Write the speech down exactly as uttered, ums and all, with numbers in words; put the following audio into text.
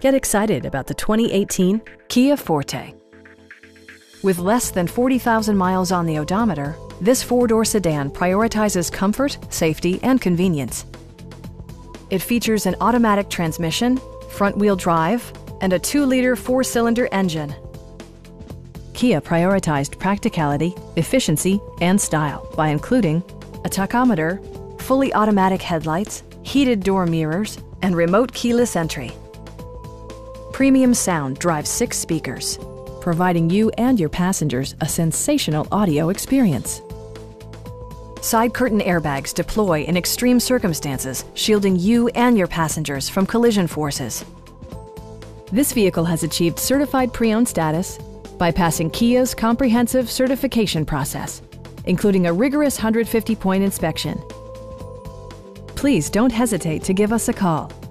Get excited about the twenty eighteen Kia Forte. With less than forty thousand miles on the odometer, this four-door sedan prioritizes comfort, safety, and convenience. It features an automatic transmission, front-wheel drive, and a two liter four-cylinder engine. Kia prioritized practicality, efficiency, and style by including a tachometer, fully automatic headlights, heated door mirrors, and remote keyless entry. Premium sound drives six speakers, providing you and your passengers a sensational audio experience. Side curtain airbags deploy in extreme circumstances, shielding you and your passengers from collision forces. This vehicle has achieved certified pre-owned status by passing Kia's comprehensive certification process, including a rigorous one hundred fifty point inspection. Please don't hesitate to give us a call.